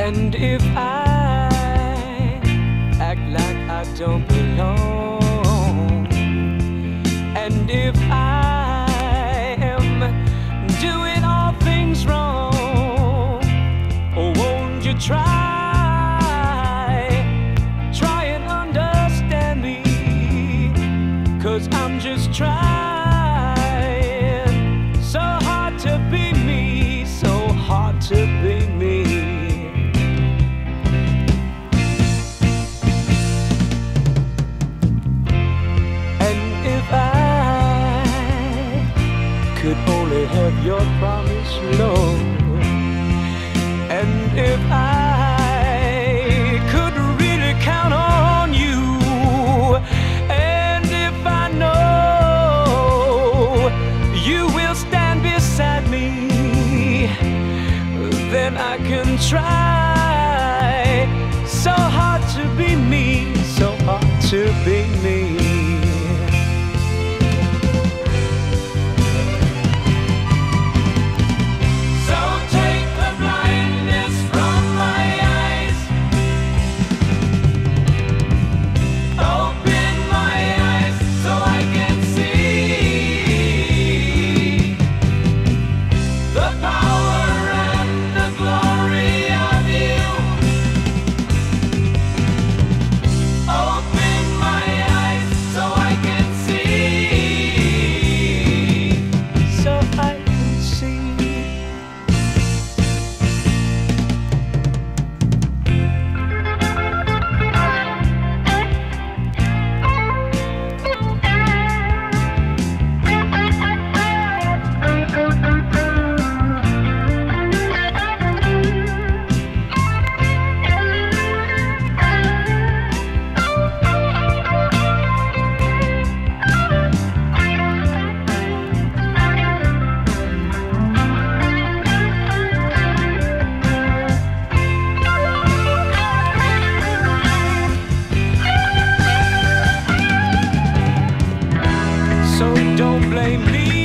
And if I act like I don't belong, and if I am doing all things wrong, oh, won't you try and understand me? 'Cause I'm just trying so hard to be me, so hard to be me. Could only have your promise, Lord. And if I could really count on you, and if I know you will stand beside me, then I can try so hard to be me, so hard to be me. Don't blame me